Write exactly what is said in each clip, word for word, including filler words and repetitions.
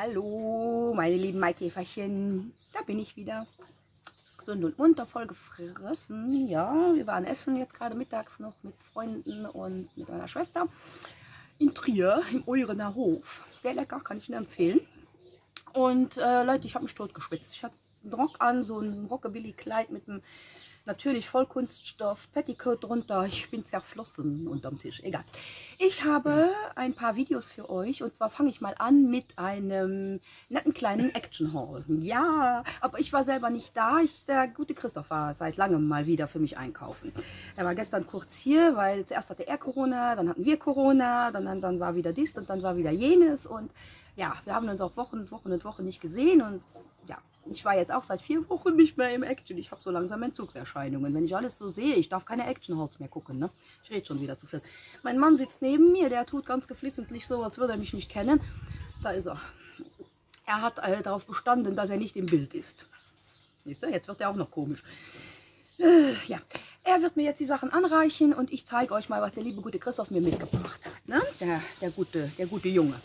Hallo, meine lieben Maikäferchen. Da bin ich wieder. Gesund und munter, voll gefressen. Ja, wir waren essen jetzt gerade mittags noch mit Freunden und mit meiner Schwester in Trier, im Eurener Hof. Sehr lecker, kann ich Ihnen empfehlen. Und äh, Leute, ich habe mich tot geschwitzt. Ich hatte einen Rock an, so ein Rockabilly-Kleid mit einem natürlich Vollkunststoff Petticoat drunter. Ich bin zerflossen unterm Tisch. Egal. Ich habe ein paar Videos für euch. Und zwar fange ich mal an mit einem netten kleinen Action-Haul. Ja, aber ich war selber nicht da. Ich, der gute Christoph war seit langem mal wieder für mich einkaufen. Er war gestern kurz hier, weil zuerst hatte er Corona, dann hatten wir Corona, dann, dann war wieder dies und dann war wieder jenes. Und ja, wir haben uns auch Wochen und Wochen und Wochen nicht gesehen. Und ja, ich war jetzt auch seit vier Wochen nicht mehr im Action. Ich habe so langsam Entzugserscheinungen. Wenn ich alles so sehe, ich darf keine Action-Halls mehr gucken. Ne? Ich rede schon wieder zu viel. Mein Mann sitzt neben mir, der tut ganz geflissentlich so, als würde er mich nicht kennen. Da ist er. Er hat äh, darauf bestanden, dass er nicht im Bild ist. Siehst du, jetzt wird er auch noch komisch. Äh, ja, er wird mir jetzt die Sachen anreichen und ich zeige euch mal, was der liebe gute Christoph mir mitgebracht hat. Ne? Der, der, gute, der gute Junge.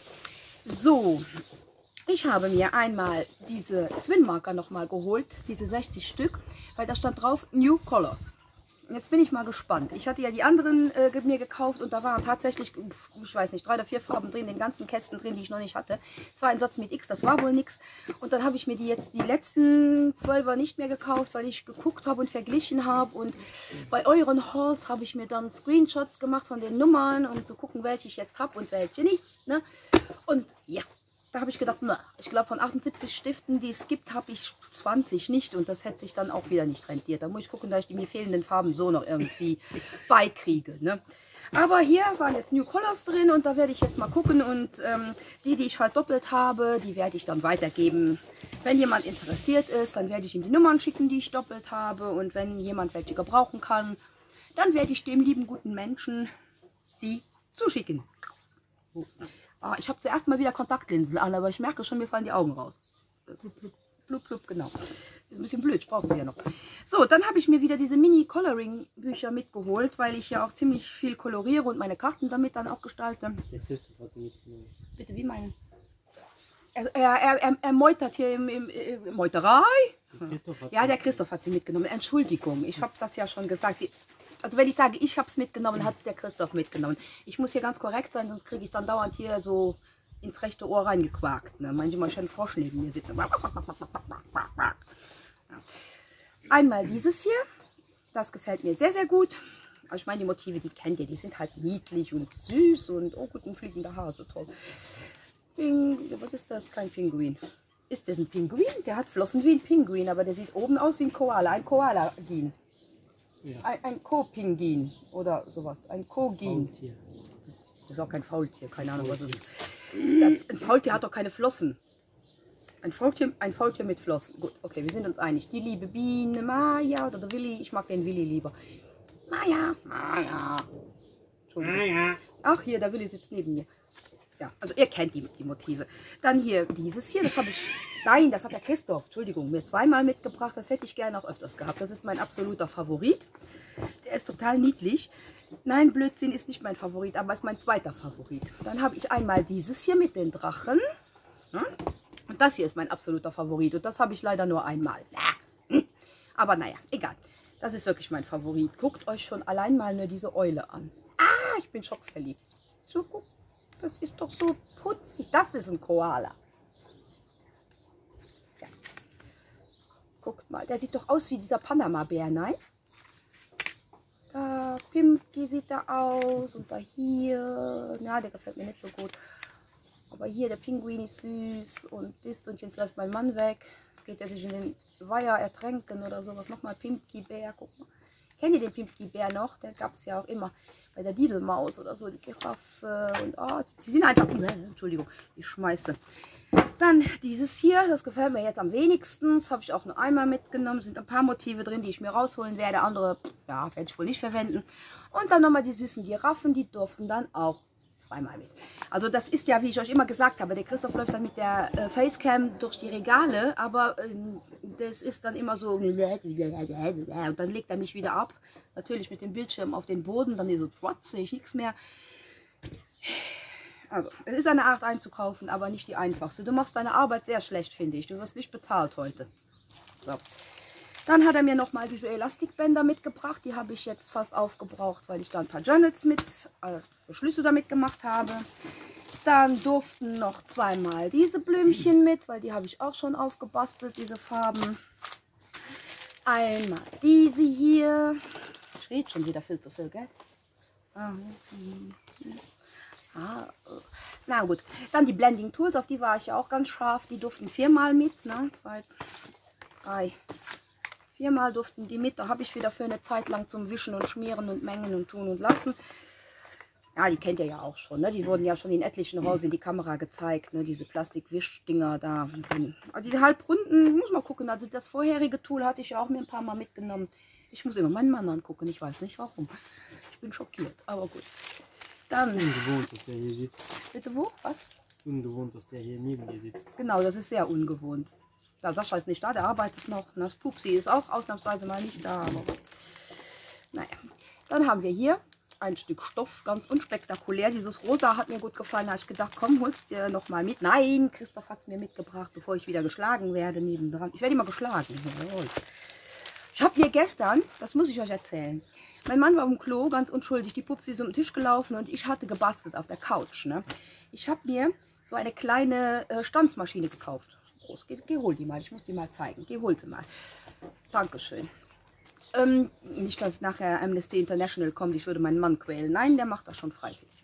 So. Ich habe mir einmal diese Twin Marker noch mal geholt, diese sechzig Stück, weil da stand drauf New Colors. Jetzt bin ich mal gespannt. Ich hatte ja die anderen äh, mir gekauft und da waren tatsächlich, ich weiß nicht, drei oder vier Farben drin, den ganzen Kästen drin, die ich noch nicht hatte. Es war ein Satz mit X, das war wohl nichts. Und dann habe ich mir die jetzt die letzten zwölfer nicht mehr gekauft, weil ich geguckt habe und verglichen habe. Und bei euren Hauls habe ich mir dann Screenshots gemacht von den Nummern, um zu gucken, welche ich jetzt habe und welche nicht. Ne? Und ja. Da habe ich gedacht, na, ich glaube von achtundsiebzig Stiften, die es gibt, habe ich zwanzig nicht und das hätte sich dann auch wieder nicht rentiert. Da muss ich gucken, dass ich die mir fehlenden Farben so noch irgendwie beikriege. Ne? Aber hier waren jetzt New Colors drin und da werde ich jetzt mal gucken und ähm, die, die ich halt doppelt habe, die werde ich dann weitergeben. Wenn jemand interessiert ist, dann werde ich ihm die Nummern schicken, die ich doppelt habe und wenn jemand welche gebrauchen kann, dann werde ich dem lieben guten Menschen die zuschicken. So. Ah, ich habe zuerst mal wieder Kontaktlinsen an, aber ich merke schon, mir fallen die Augen raus. Das blub, blub, genau. Ist ein bisschen blöd, ich brauche sie ja noch. So, dann habe ich mir wieder diese Mini-Coloring-Bücher mitgeholt, weil ich ja auch ziemlich viel koloriere und meine Karten damit dann auch gestalte. Der Christoph hat sie mitgenommen. Bitte, wie meinen? Er, er, er, er meutert hier im, im, im Meuterei. Der ja, der Christoph hat sie mitgenommen. Entschuldigung, ich habe das ja schon gesagt. Sie, Also wenn ich sage, ich habe es mitgenommen, hat es der Christoph mitgenommen. Ich muss hier ganz korrekt sein, sonst kriege ich dann dauernd hier so ins rechte Ohr reingequakt. Ne? Manchmal schon Frosch neben mir sitzen. Ja. Einmal dieses hier, das gefällt mir sehr, sehr gut. Aber ich meine, die Motive, die kennt ihr, die sind halt niedlich und süß und oh gut, ein fliegender Hase, toll. Ping, was ist das? Kein Pinguin. Ist das ein Pinguin? Der hat Flossen wie ein Pinguin, aber der sieht oben aus wie ein Koala, ein Koala-Gin. Ja. Ein, ein Ko-Pingin oder sowas, ein Kogin. Das ist auch kein Faultier, keine Ahnung was es ist. Ein Faultier hat doch keine Flossen. Ein Faultier, ein Faultier mit Flossen. Gut, okay, wir sind uns einig. Die liebe Biene, Maja oder der Willi, ich mag den Willi lieber. Maja, Maja. Entschuldigung. Ach hier, der Willi sitzt neben mir. Ja, also ihr kennt die, die Motive. Dann hier dieses hier, das habe ich, nein, das hat der Christoph, Entschuldigung, mir zweimal mitgebracht. Das hätte ich gerne auch öfters gehabt. Das ist mein absoluter Favorit. Der ist total niedlich. Nein, Blödsinn ist nicht mein Favorit, aber ist mein zweiter Favorit. Dann habe ich einmal dieses hier mit den Drachen. Und das hier ist mein absoluter Favorit. Und das habe ich leider nur einmal. Aber naja, egal. Das ist wirklich mein Favorit. Guckt euch schon allein mal nur diese Eule an. Ah, ich bin schockverliebt. So, guck. Das ist doch so putzig. Das ist ein Koala. Ja. Guckt mal, der sieht doch aus wie dieser Panama-Bär, nein? Da, Pimpki sieht da aus. Und da hier. Na, der gefällt mir nicht so gut. Aber hier, der Pinguin ist süß. Und das und jetzt läuft mein Mann weg. Jetzt geht er sich in den Weiher ertränken oder sowas. Nochmal Pimpki-Bär, guck mal. Kennt ihr den Pimpki-Bär noch? Der gab es ja auch immer bei der Didelmaus oder so, die Giraffe und oh, sie sind einfach, ne, Entschuldigung, ich schmeiße. Dann dieses hier, das gefällt mir jetzt am wenigsten, das habe ich auch nur einmal mitgenommen, sind ein paar Motive drin, die ich mir rausholen werde, andere, ja, werde ich wohl nicht verwenden. Und dann nochmal die süßen Giraffen, die durften dann auch zweimal mit. Also das ist ja, wie ich euch immer gesagt habe, der Christoph läuft dann mit der äh, Facecam durch die Regale, aber ähm, das ist dann immer so, und dann legt er mich wieder ab, natürlich mit dem Bildschirm auf den Boden, dann ist so, trotz, sehe ich nichts mehr. Also, es ist eine Art einzukaufen, aber nicht die einfachste. Du machst deine Arbeit sehr schlecht, finde ich. Du wirst nicht bezahlt heute. So. Dann hat er mir nochmal diese Elastikbänder mitgebracht. Die habe ich jetzt fast aufgebraucht, weil ich da ein paar Journals mit, also Verschlüsse damit gemacht habe. Dann durften noch zweimal diese Blümchen mit, weil die habe ich auch schon aufgebastelt, diese Farben. Einmal diese hier. Ich rede schon wieder viel zu viel, gell? Ah, na gut. Dann die Blending Tools, auf die war ich ja auch ganz scharf. Die durften viermal mit, ne? Zwei, drei, viermal durften die mit. Da habe ich wieder für eine Zeit lang zum Wischen und Schmieren und Mengen und tun und lassen. Ja, die kennt ihr ja auch schon, ne? Die wurden ja schon in etlichen Halls in die Kamera gezeigt, ne? Diese Plastikwischdinger da. Also die halbrunden, muss mal gucken. Also das vorherige Tool hatte ich ja auch mir ein paar Mal mitgenommen. Ich muss immer meinen Mann angucken, ich weiß nicht warum. Ich bin schockiert, aber gut. Dann. Ungewohnt, dass der hier sitzt. Bitte wo? Was? Ungewohnt, dass der hier neben dir sitzt. Genau, das ist sehr ungewohnt. Ja, Sascha ist nicht da, der arbeitet noch. Das Pupsi ist auch ausnahmsweise mal nicht da. Aber naja, dann haben wir hier ein Stück Stoff, ganz unspektakulär. Dieses Rosa hat mir gut gefallen. Da habe ich gedacht, komm, holst dir noch mal mit. Nein, Christoph hat es mir mitgebracht, bevor ich wieder geschlagen werde nebendran. Ich werde immer geschlagen. Ich habe mir gestern, das muss ich euch erzählen, mein Mann war im Klo, ganz unschuldig, die Pupsi ist um den Tisch gelaufen und ich hatte gebastelt auf der Couch. Ne? Ich habe mir so eine kleine äh, Stanzmaschine gekauft. Groß, geh, geh hol die mal, ich muss die mal zeigen. Geh hol sie mal. Dankeschön. Ähm, nicht, dass nachher Amnesty International kommt, ich würde meinen Mann quälen. Nein, der macht das schon freiwillig.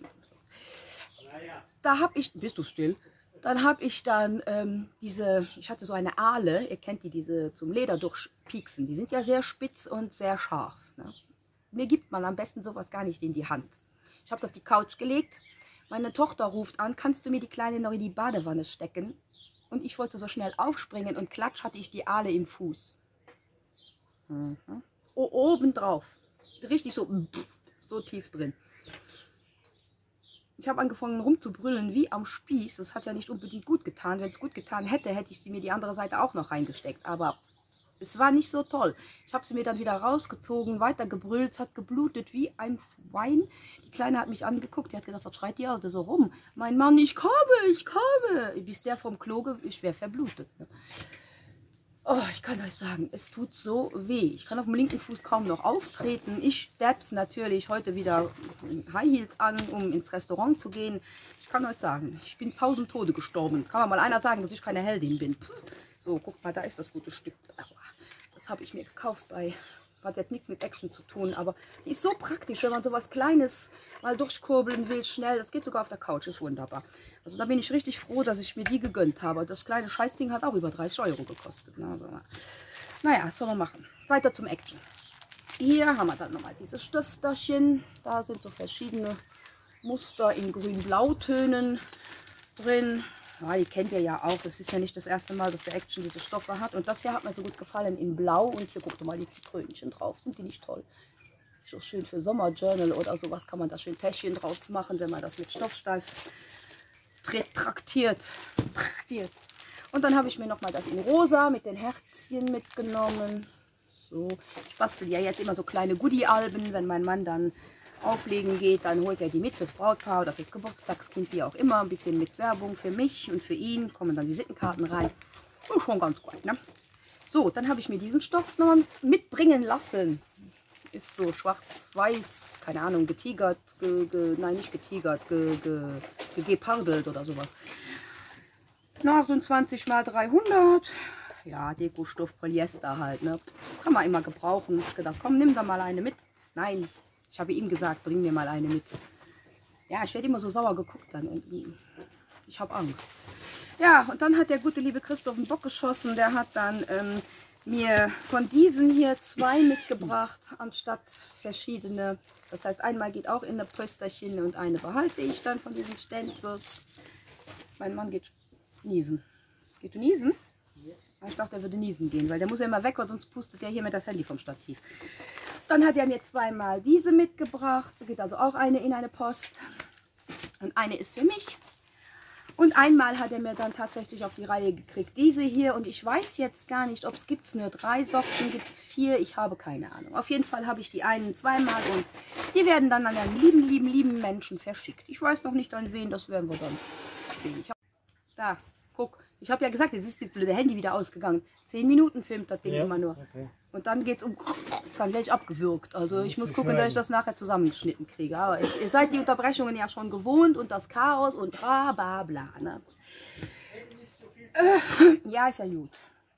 Da habe ich, bist du still? Dann habe ich dann ähm, diese, ich hatte so eine Ahle, ihr kennt die, diese zum Leder durchpieksen. Die sind ja sehr spitz und sehr scharf. Ne? Mir gibt man am besten sowas gar nicht in die Hand. Ich habe es auf die Couch gelegt. Meine Tochter ruft an, kannst du mir die Kleine noch in die Badewanne stecken? Und ich wollte so schnell aufspringen und klatsch hatte ich die Ahle im Fuß. Mhm. Oh, oben drauf. Richtig so, so tief drin. Ich habe angefangen rumzubrüllen wie am Spieß. Das hat ja nicht unbedingt gut getan. Wenn es gut getan hätte, hätte ich sie mir die andere Seite auch noch reingesteckt. Aber es war nicht so toll. Ich habe sie mir dann wieder rausgezogen, weiter gebrüllt. Es hat geblutet wie ein Schwein. Die Kleine hat mich angeguckt. Die hat gesagt, was schreit die Alte so rum? Mein Mann, ich komme, ich komme. Bis der vom Klo, ich wäre verblutet. Ne? Oh, ich kann euch sagen, es tut so weh. Ich kann auf dem linken Fuß kaum noch auftreten. Ich steps natürlich heute wieder High Heels an, um ins Restaurant zu gehen. Ich kann euch sagen, ich bin tausend Tode gestorben. Kann mal einer sagen, dass ich keine Heldin bin. Puh. So, guck mal, da ist das gute Stück. Das habe ich mir gekauft bei, hat jetzt nichts mit Action zu tun, aber die ist so praktisch, wenn man so was Kleines mal durchkurbeln will, schnell. Das geht sogar auf der Couch, ist wunderbar. Also da bin ich richtig froh, dass ich mir die gegönnt habe. Das kleine Scheißding hat auch über dreißig Euro gekostet. Also, naja, was soll man machen? Weiter zum Action. Hier haben wir dann nochmal diese Stifterchen. Da sind so verschiedene Muster in grün-blau-Tönen drin. Ja, die kennt ihr ja auch. Es ist ja nicht das erste Mal, dass der Action diese Stoffe hat. Und das hier hat mir so gut gefallen in Blau. Und hier guckt mal die Zitrönchen drauf. Sind die nicht toll? So schön für Sommerjournal oder sowas kann man da schön Täschchen draus machen, wenn man das mit Stoffsteif traktiert. traktiert. Und dann habe ich mir noch mal das in Rosa mit den Herzchen mitgenommen. So, ich bastel ja jetzt immer so kleine Goodie-Alben, wenn mein Mann dann auflegen geht, dann holt er die mit fürs Brautpaar oder fürs Geburtstagskind, wie auch immer. Ein bisschen mit Werbung für mich und für ihn. Kommen dann Visitenkarten rein. Und schon ganz gut, ne? So, dann habe ich mir diesen Stoff noch mitbringen lassen. Ist so schwarz-weiß, keine Ahnung, getigert, ge, ge, nein, nicht getigert, ge, ge, gegepardelt oder sowas. achtundzwanzig mal dreihundert. Ja, Dekostoff, Polyester halt, ne? Kann man immer gebrauchen. Ich habe gedacht, komm, nimm da mal eine mit. Nein. Ich habe ihm gesagt, bring mir mal eine mit. Ja, ich werde immer so sauer geguckt dann. Und ich habe Angst. Ja, und dann hat der gute liebe Christoph einen Bock geschossen. Der hat dann ähm, mir von diesen hier zwei mitgebracht, anstatt verschiedene. Das heißt, einmal geht auch in eine Pösterchen und eine behalte ich dann von diesen Stencils. Mein Mann geht niesen. Geht du niesen? Ich dachte, er würde niesen gehen, weil der muss ja immer weg, weil sonst pustet er hier mit das Handy vom Stativ. Dann hat er mir zweimal diese mitgebracht. Da geht also auch eine in eine Post. Und eine ist für mich. Und einmal hat er mir dann tatsächlich auf die Reihe gekriegt. Diese hier. Und ich weiß jetzt gar nicht, ob es gibt nur drei Sorten, gibt es vier. Ich habe keine Ahnung. Auf jeden Fall habe ich die einen zweimal und Die werden dann an einen lieben, lieben, lieben Menschen verschickt. Ich weiß noch nicht an wen, das werden wir dann sehen. Ich hab, da, guck. Ich habe ja gesagt, jetzt ist das blöde Handy wieder ausgegangen. Zehn Minuten filmt das Ding Ja, immer nur. okay. Und dann geht es um... Dann werde ich abgewürgt. Also ich muss gucken, dass ich das nachher zusammengeschnitten kriege. Aber ihr, ihr seid die Unterbrechungen ja schon gewohnt und das Chaos und bla bla bla. Ne? Äh, ja, ist ja gut.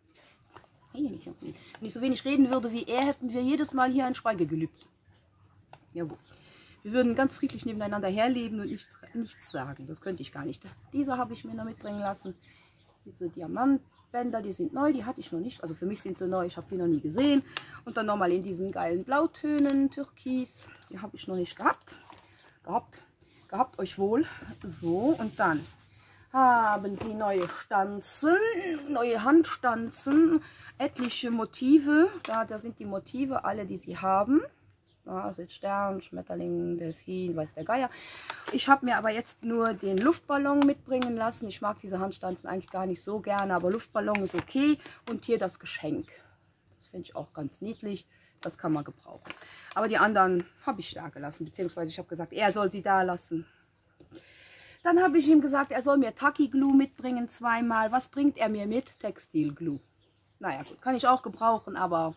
Wenn ich so wenig reden würde wie er, hätten wir jedes Mal hier ein Schweigegelübde. Jawohl. Wir würden ganz friedlich nebeneinander herleben und nichts, nichts sagen. Das könnte ich gar nicht. Diese habe ich mir noch mitbringen lassen. Diese Diamantbänder, die sind neu, die hatte ich noch nicht. Also für mich sind sie neu, ich habe die noch nie gesehen. Und dann nochmal in diesen geilen Blautönen, Türkis. Die habe ich noch nicht gehabt. Gehabt. Gehabt euch wohl. So, und dann haben sie neue Stanzen, neue Handstanzen, etliche Motive. Da, da sind die Motive, alle, die sie haben. Da sind Stern, Schmetterling, Delfin, weiß der Geier. Ich habe mir aber jetzt nur den Luftballon mitbringen lassen. Ich mag diese Handstanzen eigentlich gar nicht so gerne, aber Luftballon ist okay. Und hier das Geschenk. Das finde ich auch ganz niedlich. Das kann man gebrauchen. Aber die anderen habe ich da gelassen, beziehungsweise ich habe gesagt, er soll sie da lassen. Dann habe ich ihm gesagt, er soll mir Tacky Glue mitbringen zweimal. Was bringt er mir mit? Textil Glue. Naja gut, kann ich auch gebrauchen, aber...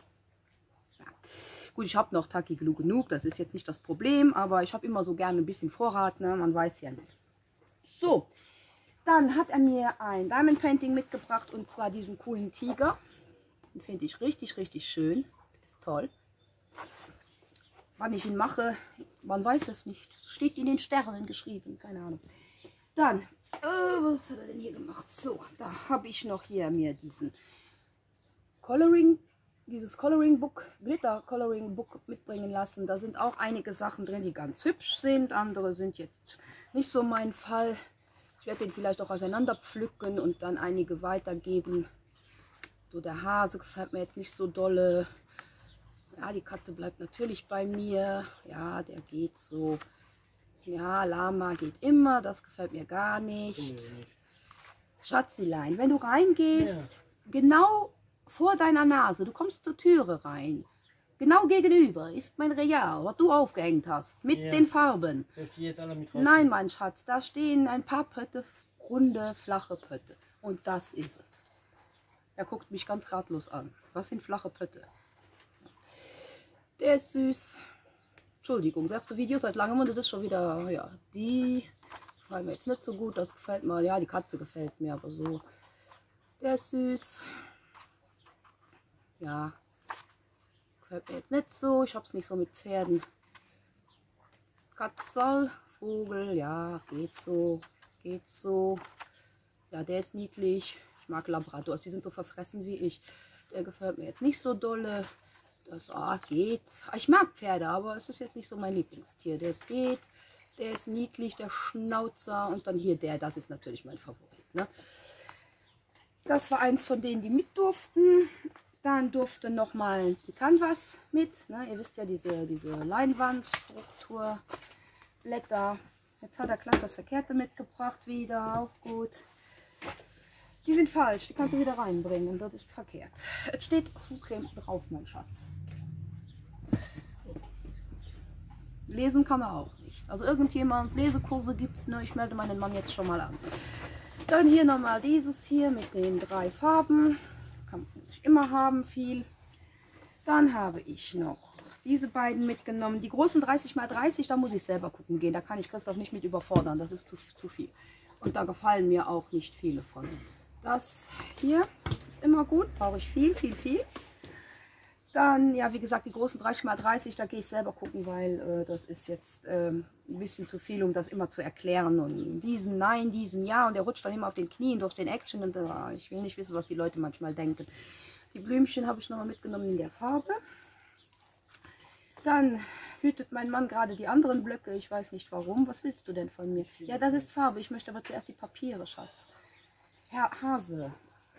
Gut, ich habe noch Tacky Glue genug, das ist jetzt nicht das Problem, aber ich habe immer so gerne ein bisschen Vorrat, ne? Man weiß ja nicht. So, dann hat er mir ein Diamond Painting mitgebracht und zwar diesen coolen Tiger. Den finde ich richtig, richtig schön. Ist toll. Wann ich ihn mache, man weiß es nicht. Es steht in den Sternen geschrieben, keine Ahnung. Dann, äh, was hat er denn hier gemacht? So, da habe ich noch hier mir diesen Coloring dieses Coloring Book, Glitter Coloring Book mitbringen lassen. Da sind auch einige Sachen drin, die ganz hübsch sind. Andere sind jetzt nicht so mein Fall. Ich werde den vielleicht auch auseinander pflücken und dann einige weitergeben. So, der Hase gefällt mir jetzt nicht so dolle. Ja, die Katze bleibt natürlich bei mir. Ja, der geht so. Ja, Lama geht immer. Das gefällt mir gar nicht. Schatzilein, wenn du reingehst, ja. Genau vor deiner Nase, du kommst zur Türe rein. Genau gegenüber ist mein Regal, was du aufgehängt hast, mit ja. den Farben. Soll ich die jetzt alle mit Nein, mein Schatz, da stehen ein paar Pötte, runde, flache Pötte. Und das ist es. Er guckt mich ganz ratlos an. Was sind flache Pötte? Der ist süß. Entschuldigung, das erste Video seit langem und das ist schon wieder, ja, die gefallen mir jetzt nicht so gut. Das gefällt mir, ja, die Katze gefällt mir, aber so. Der ist süß. Ja, gefällt mir jetzt nicht so. Ich habe es nicht so mit Pferden. Katzel, Vogel, ja, geht so, geht so. Ja, der ist niedlich. Ich mag Labradors, die sind so verfressen wie ich. Der gefällt mir jetzt nicht so dolle. Das ah, geht. Ich mag Pferde, aber es ist jetzt nicht so mein Lieblingstier. Der ist geht, der ist niedlich, der Schnauzer. Und dann hier der, das ist natürlich mein Favorit. Ne? Das war eins von denen, die mit durften. Dann durfte noch mal die Canvas mit. Ne? Ihr wisst ja, diese, diese Leinwandstrukturblätter. Jetzt hat er gleich das Verkehrte mitgebracht wieder. Auch gut. Die sind falsch. Die kannst du wieder reinbringen. Das ist verkehrt. Es steht Fußcreme drauf, mein Schatz. Lesen kann er auch nicht. Also irgendjemand Lesekurse gibt. Ne? Ich melde meinen Mann jetzt schon mal an. Dann hier nochmal dieses hier mit den drei Farben. Kann man nicht immer haben, viel. Dann habe ich noch diese beiden mitgenommen. Die großen dreißig mal dreißig, da muss ich selber gucken gehen. Da kann ich Christoph nicht mit überfordern. Das ist zu, zu viel. Und da gefallen mir auch nicht viele von. Das hier ist immer gut. Brauche ich viel, viel, viel. Dann, ja, wie gesagt, die großen dreißig mal dreißig, da gehe ich selber gucken, weil äh, das ist jetzt äh, ein bisschen zu viel, um das immer zu erklären. Und diesen nein, diesen ja. Und der rutscht dann immer auf den Knien durch den Action. Und äh, ich will nicht wissen, was die Leute manchmal denken. Die Blümchen habe ich nochmal mitgenommen in der Farbe. Dann hütet mein Mann gerade die anderen Blöcke. Ich weiß nicht warum. Was willst du denn von mir? Ja, das ist Farbe. Ich möchte aber zuerst die Papiere, Schatz. Herr Hase.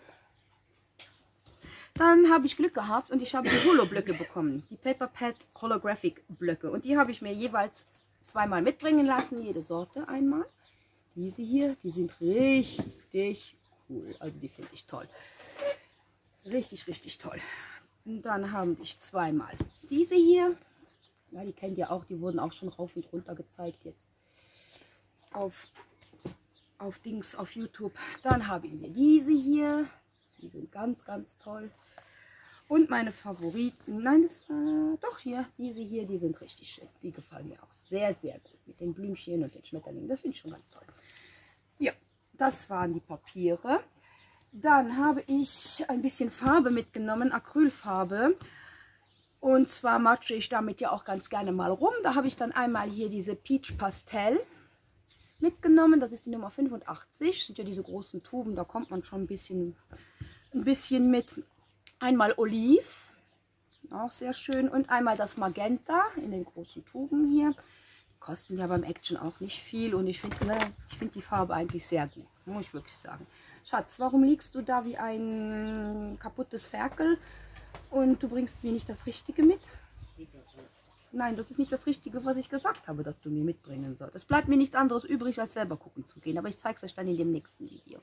Dann habe ich Glück gehabt und ich habe die Holo-Blöcke bekommen. Die Paper Pad Holographic Blöcke. Und die habe ich mir jeweils zweimal mitbringen lassen. Jede Sorte einmal. Diese hier, die sind richtig cool. Also die finde ich toll. Richtig, richtig toll. Und dann habe ich zweimal diese hier. Ja, die kennt ihr auch, die wurden auch schon rauf und runter gezeigt jetzt auf, auf Dings, auf YouTube. Dann haben wir diese hier, die sind ganz, ganz toll. Und meine Favoriten, nein, das war doch hier, diese hier, die sind richtig schön. Die gefallen mir auch sehr, sehr gut. Mit den Blümchen und den Schmetterlingen, das finde ich schon ganz toll. Ja, das waren die Papiere. Dann habe ich ein bisschen Farbe mitgenommen, Acrylfarbe. Und zwar matsche ich damit ja auch ganz gerne mal rum. Da habe ich dann einmal hier diese Peach Pastel mitgenommen. Das ist die Nummer fünfundachtzig. Das sind ja diese großen Tuben, da kommt man schon ein bisschen, ein bisschen mit. Einmal Oliv, auch sehr schön. Und einmal das Magenta in den großen Tuben hier. Die kosten ja beim Action auch nicht viel. Und ich finde ich find die Farbe eigentlich sehr gut, muss ich wirklich sagen. Schatz, warum liegst du da wie ein kaputtes Ferkel und du bringst mir nicht das Richtige mit? Nein, das ist nicht das Richtige, was ich gesagt habe, dass du mir mitbringen sollst. Es bleibt mir nichts anderes übrig, als selber gucken zu gehen. Aber ich zeige es euch dann in dem nächsten Video.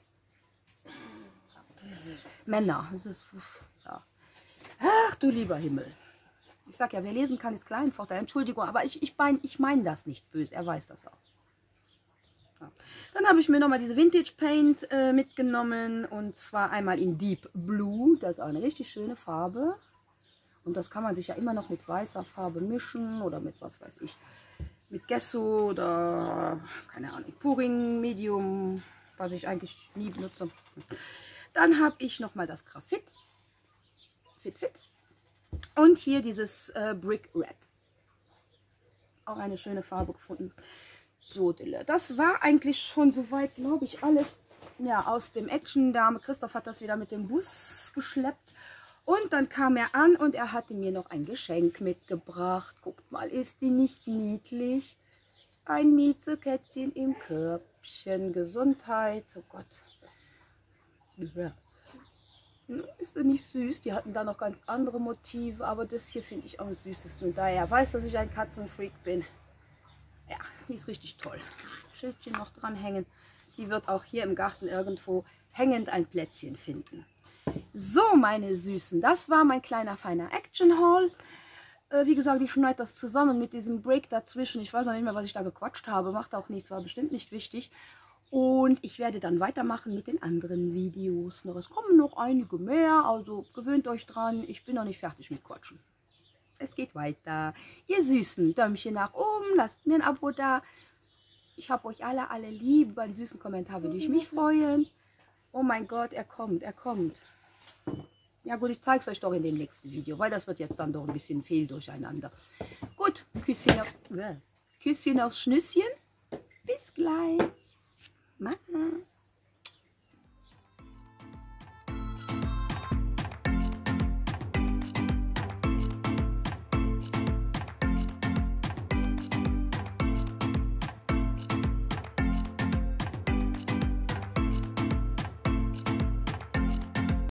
Männer, das ist, ja. Ach du lieber Himmel. Ich sag ja, wer lesen kann, ist Kleinvorteil. Entschuldigung, aber ich, ich meine ich mein das nicht böse. Er weiß das auch. Ja. Dann habe ich mir nochmal diese Vintage Paint äh, mitgenommen. Und zwar einmal in Deep Blue. Das ist auch eine richtig schöne Farbe. Und das kann man sich ja immer noch mit weißer Farbe mischen. Oder mit was weiß ich. Mit Gesso oder keine Ahnung. Puring Medium. Was ich eigentlich nie benutze. Dann habe ich nochmal das Graphit. Fit Fit. Und hier dieses äh, Brick Red. Auch eine schöne Farbe gefunden. So, das war eigentlich schon soweit, glaube ich, alles ja, aus dem Action. Dame Christoph hat das wieder mit dem Bus geschleppt. Und dann kam er an und er hatte mir noch ein Geschenk mitgebracht. Guckt mal, ist die nicht niedlich? Ein Miezekätzchen im Körbchen. Gesundheit. Oh Gott. Ja. Ist der nicht süß? Die hatten da noch ganz andere Motive, aber das hier finde ich auch am süßesten. Und da er weiß, dass ich ein Katzenfreak bin, ja, die ist richtig toll. Schildchen noch dranhängen. Die wird auch hier im Garten irgendwo hängend ein Plätzchen finden. So, meine Süßen, das war mein kleiner, feiner Action-Haul. Äh, wie gesagt, ich schneide das zusammen mit diesem Break dazwischen. Ich weiß noch nicht mehr, was ich da gequatscht habe. Macht auch nichts, war bestimmt nicht wichtig. Und ich werde dann weitermachen mit den anderen Videos. Noch, es kommen noch einige mehr, also gewöhnt euch dran. Ich bin noch nicht fertig mit Quatschen. Es geht weiter. Ihr Süßen, Däumchen nach oben, lasst mir ein Abo da. Ich habe euch alle, alle lieb. Über einen süßen Kommentar würde ich mich freuen. Oh mein Gott, er kommt, er kommt. Ja gut, ich zeige es euch doch in dem nächsten Video, weil das wird jetzt dann doch ein bisschen viel durcheinander. Gut, Küsschen auf, äh, Küsschen aufs Schnüsschen. Bis gleich. Mama.